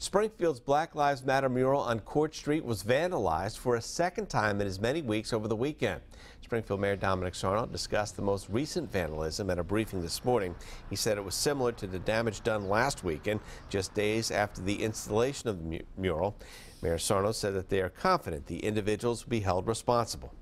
Springfield's Black Lives Matter mural on Court Street was vandalized for a second time in as many weeks over the weekend. Springfield Mayor Dominic Sarno discussed the most recent vandalism at a briefing this morning. He said it was similar to the damage done last weekend, just days after the installation of the mural. Mayor Sarno said that they are confident the individuals will be held responsible.